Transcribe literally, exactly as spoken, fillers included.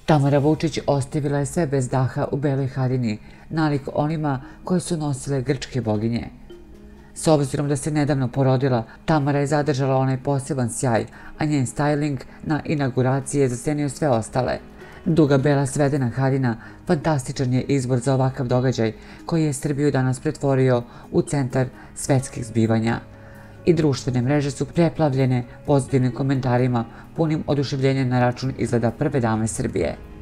Tamara Vučić ostavila je sve bez daha u beloj haljini, nalik onima koje su nosile grčke boginje. S obzirom da se nedavno porodila, Tamara je zadržala onaj poseban sjaj, a njen styling na inauguraciji je zasenio sve ostale. Duga bela svedena haljina fantastičan je izbor za ovakav događaj koji je Srbiju danas pretvorio u centar svetskih zbivanja. I društvene mreže su preplavljene pozitivnim komentarima punim oduševljenja na račun izgleda prve dame Srbije.